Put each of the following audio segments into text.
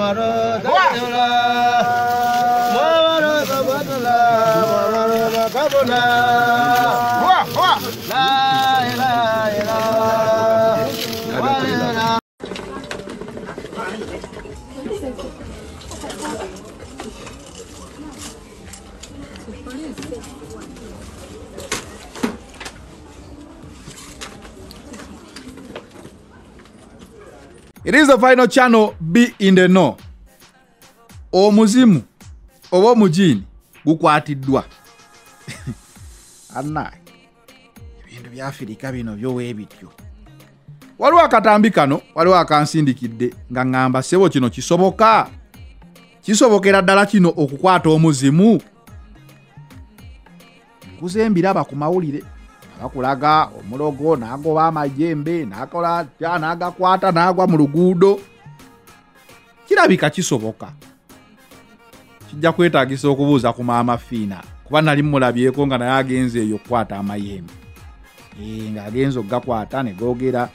It is the final channel. Be in the know. Omuzimu oba omujini gukwatiddwa. Anna ebintu bya Afrika bino byowe bityo. Waliwo akatambi kano, waliwo akansindikidde nga ngamba sebo kino kisoboka. Kisobokera ddala kino okukwata omuzimu. Kuzembiraba ku mawulire. Bakulaga omulogo nagoba amajembe nakola nagakwata nagwa mu luguudo. Kirabika kisoboka. Kijja kwetaagisa okubuuza ku maama Fiina kuba nali mulabyeko nga naye agenze eyo okukwata amayembe. Nga agenze okugakwata ne googera.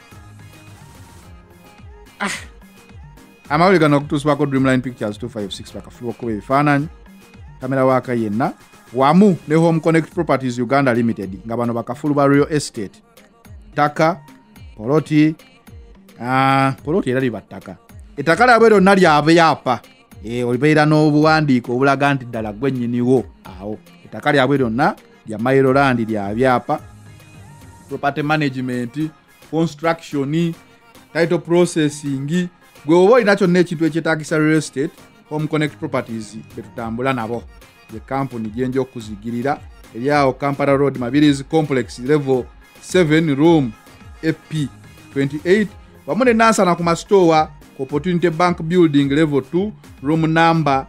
Amawulire gano okutuusibwako Dreamline Pictures 256 bakafuba okuba ebifaananyi. Kamera waaka yenna wamu ne Home Connect Properties Uganda Limited nga bano bakafulu ba Real Estate taka poloti era libattaka ettaka lyabwe lyonna lyabyapa olibeera n'obuwandiiko obulaga nti ddala gwe nnyiniwo awo ettaka lyabwe lyonna lya Maryland lyabyapa property management construction title processing gwe oba olina kyonna ekintu ekyetaagisa Real Estate Home Connect Properties betutambula nabo the company gyenjo okuzigirira eryawo Kampala Road Mabirizi Complex level 7 room FP 28 wamune nansana ku store Opportunity Bank Building level 2 room number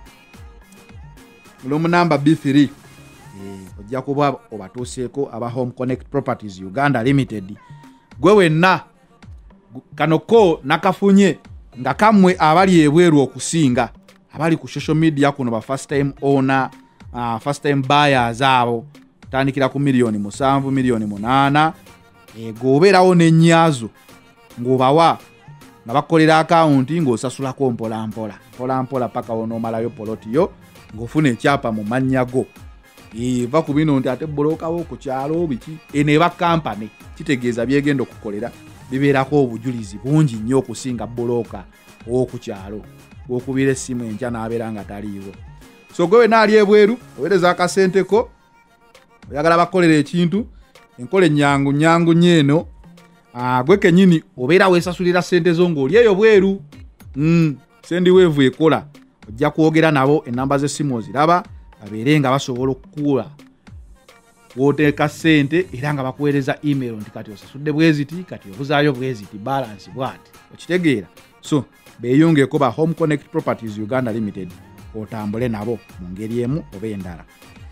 B3 ojja kuba obatuuseeko aba Home Connect Properties Uganda Limited gwe wenna kanoko nakafunye nga kamwe abali ebweru okusinga abali ku social media kuno ba first time owner first time buyers abo tandikira ku milioni 7 milioni 8 gobeerawo n'ennyazo ng'obawa nga bakolera akawunti ng'osasulako mpola paka onoomalayo polotiyo ng'ofuna ekyapa mu mannya go va ku bino nti ate bbulookawo ku kyalo biki eneba kampani kitegeeza byegenda okukolera bibeerako obujulizi bungi nnyo okusinga bbulooka ow'oku kyalo okubira essimu enkya n'abeera nga taliiwo. So gwe naali ebweru owereza akasenteko oyagala bakolera ekintu enkola ennyangu nnyeno gwe kennyini obeera weesasulira ssente zo ng'oli eyo bweru sendi weevu ekola ojja kwogera nabo ennamba z'essimu oziraba babeere nga basobola okukuula wooteeka ssente era nga bakuweereza email nti kati osasudde bweziti kati obuzaayo bweziti balance bwati okitegeera. So beeyongeko ba Home Connect Properties Uganda Limited otambule nabo mu ngeri emu oba endala.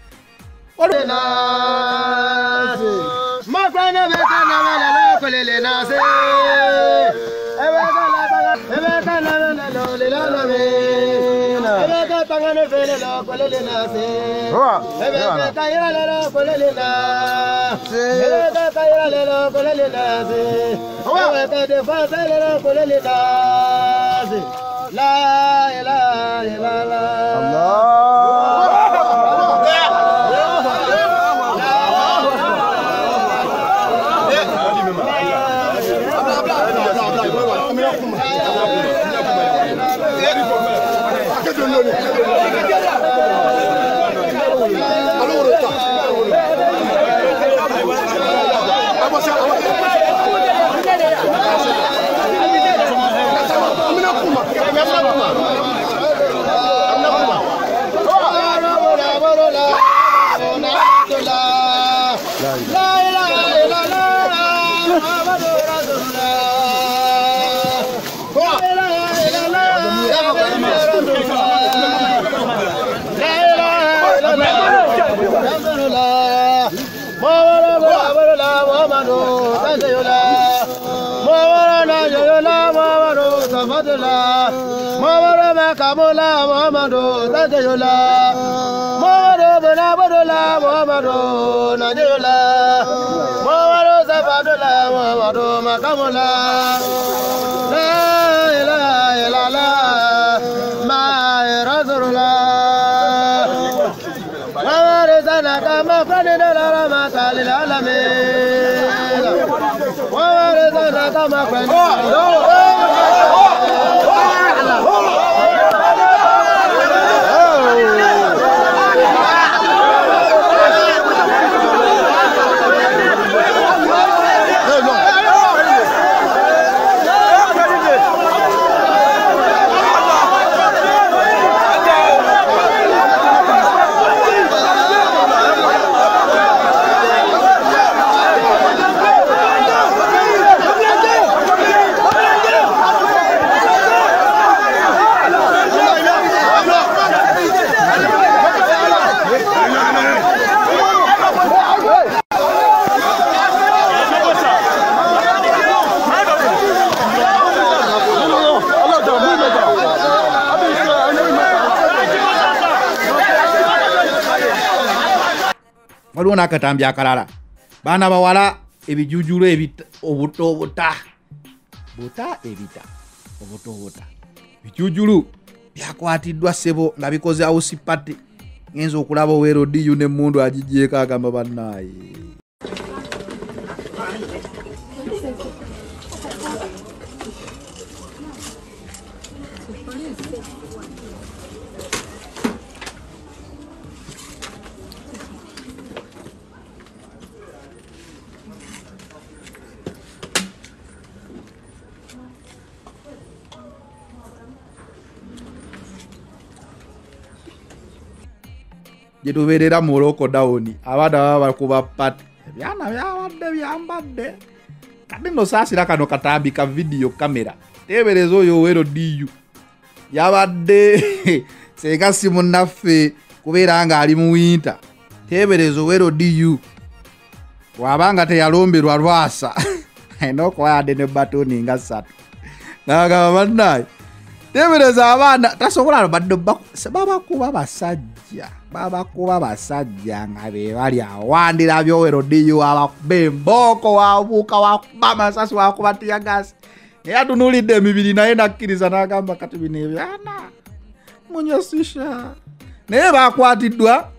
La ilaha illallah Allah waliwo n'akatambi akalala baana bawala ebijujulo obutobuta bijujulu byakwatiddwa ssebo nga bikoze house party ngenza okulaba owerodiyu n'emmundu agigyeko agamba bannaaye gyetubeerera mu lockdown abaana baba bakuba pati ebyana byabadde byambadde kati nno saasira kano katambi ka vidiyo kamera teebereza oyo Owero-Diyu yabadde senga si munnaffe kubeera nga ali mu winta teebereza Owero-Diyu bw'abanga teyalomberwa lwasa ayina okuba yadde ne batoni nga 3 nagamba bannaaye teebereza abaana tasobola badde babakuba basajja nga be bali awandira by'Owero-Diyu abakuba embooko wabuuka wakuba amasasi wakuba tiyagasi naye atunulidde emibiri naye nakkiriza n'agamba kati bino ebyana munyosisha naye bakwatiddwa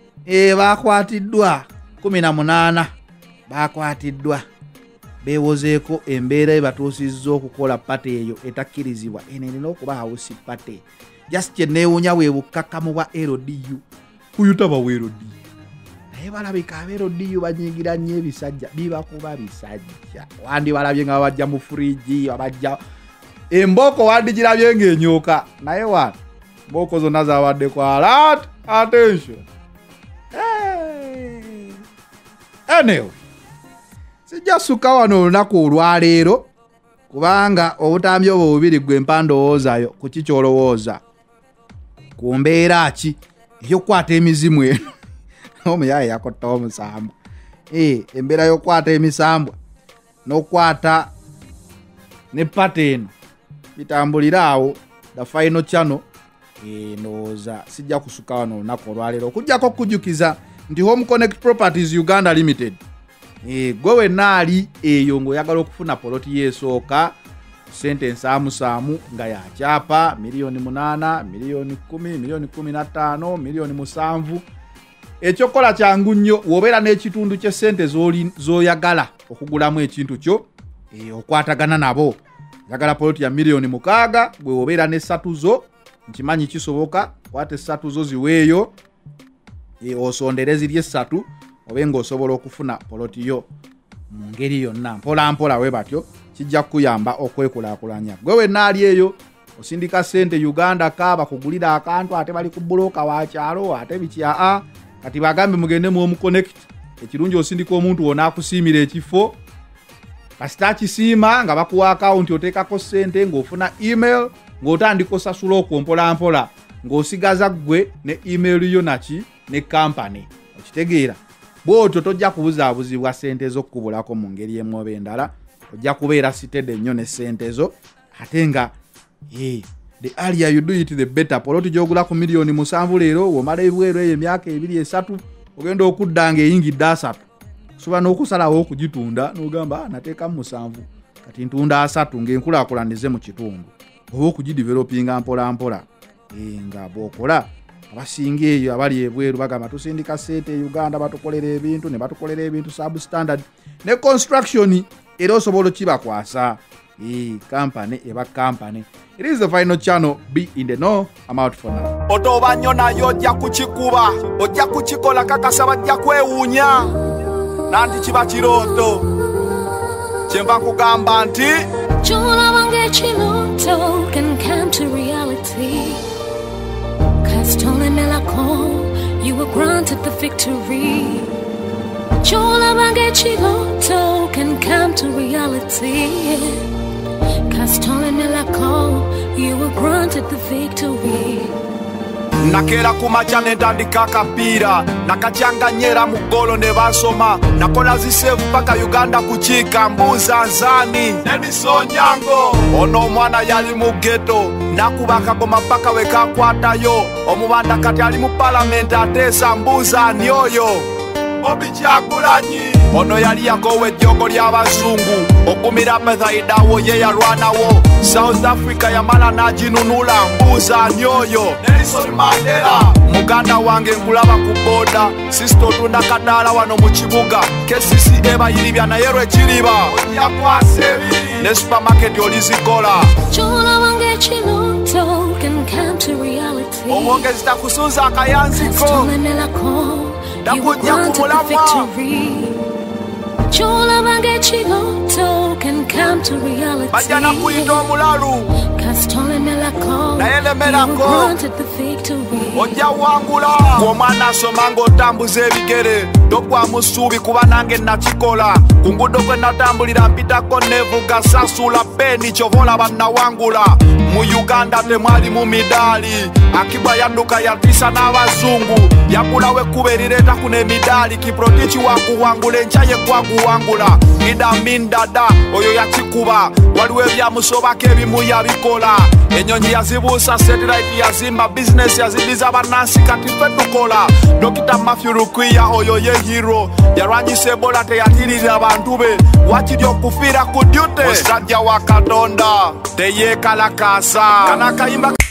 18 bakwatiddwa beewozeeko embeera ebatuusizza okukola pate eyo etakkirizibwa eno erina okuba house pate just kyenneewuunya bwe bukkakkamu bwa Owero-Diyu kuyutaba Owero-Diyu naye balabika Owero-Diyu banyigira nnyo ebisajja bibakuba bisajja wandi balabye nga babajja mu furiji babajja embooko wandigirabye ng'enyooka naye wano mbooko zonna zabadde kwa alert attention anyway sijja sukka wano olunaku olwaleero kubanga obutambi obwo bubiri gwe mpandowoozayo ku kikyolowooza ku mbeera ki ey'okukwata emizimu eno omuyaye yakotta omusambwa embeera y'okukwata emisambwa n'okukwata ne pata eno bitambulira awo the final channel ndowooza sijja kusukka wano olunaku olwaleero okujjako okujjukiza nti Home Connect Properties Uganda Limited gwe wenna ali eyo ng'oyagala okufuna poloti yeesooka sente ensaamusaamu nga yakyapa $8,000,000, $10,000,000, $15,000,000, $7,000,000 ekyokola kyangu nnyo w'obeera n'ekitundu ky'essente z'oyagala okugulamu ekintu kyo okwatagana nabo yagala poloti ya $6,000,000 gwe obeera ne 3 zo nkimanyi kisoboka kwate 3 zo ziweeyo osondere ziri 3 obe ng'osobola okufuna poloti yo mu ngeri yonna mpola mpola we batyo kijja kuyamba okwekulaakulanya gwe wenna ali eyo osindika sente Uganda ka bakugulira akantu ate bali ku buloka wa kyalo ate bikya kati bagambe mugende mu Home Connect ekirungi osindika omuntu wona akusiimira ekifo kasita kisiima nga bakuwa account oteekako sente ng'ofuna email ng'otandika osasula okwo mpola mpola ng'osigaza gwe ne email yo naki ne company okitegeera bwotyo tojja kubuzaabuzibwa sente zo kukubulako mu ngeri emu oba endala ojja kubeera sitede nnyo ne sente zo ate nga the earlier you do it the better poloti gy'ogula ku $7,000,000 leero womala ebweru eyo emyaka 2-3 ogenda okudda ng'eyingidde 3 osobola n'okusalawo okugitunda n'ogamba nateekamu 7 kati ntunda 3 ng'enkulaakulanize mu kitundu oba okugidevelopinga mpola mpola nga bw'okola abasinga eyo abali ebweru bagamba tusindika sente Uganda batukolera ebintu ne batukolera ebintu substandard ne construction era osobola kibakwasa company eba company. It is the final channel. Be in the know. I'm out for now. Otobanyo nayo ojja kuchikuba ojja kuchikola kakasa bajja kwewuunya nanti kiba kirooto kyemba kugamba nti kyolabanga ekirooto can come to reality. Kasitolemelako, you were granted the victory. Kyolabanga ekirooto can come to reality. Kasitolemelako, you were granted the victory. Nakera kumacha netandika akapiira nakacyanganyera mu golo ne basoma nakola zisevu paka Uganda kuchika mbuza nzani nemisonyango ono omwana yali mu ghetto nakuba akagoma paka wekakwatayo omubanda kati ali mu parliament ateesa mbuza ni oyo Obikyagulanyi ono yali yakowe ejjogo ly'abazungu okumira methaidawo ye yalwanawo South Africa yamala n'aginunula mbuuza ni oyo Nelson Mandela muganda wange nkulaba ku boda sisto tunda kadaala wano mu kibuga KCC ebayiribya naye lwekiriba ojja kwasa ebiri ne supermarket olizikola kyolabanga ekirooto can come to reality. omwongezi takusuuza akayanziko you were granted the victory. Kyolabanga ekirooto can come to reality. bajja kuyita omulalu Kasitolemelako, you were granted the victory. ojja wangula omwana asoma ng'otambuza ebigere tokwa musuubi kuba nange nakikola ku ngudo kwe natambulira mpitako nevuga sasula peni kyovola bannawangula mu Uganda temwali mu midaali Akiba yanduka yatisa n'abazungu yakulawo ekkuba erireeta kuno emidaali kiprotiki wakuwangula enkya ye kwakuwangula Idamin dada oyo yakikuba waliwo ebyamusobako ebimu yabikola ennyonyi yazibuusa satellite yazimba bizinesi yazidiza bannansi kati ffe tukola Dr. Matthew Rukwiya oyo ye hero yalwanyisa Ebola teyatirira abantu be wakiri okufiira ku dyute musajja wa Katonda teyeekalakaasa kana kayimba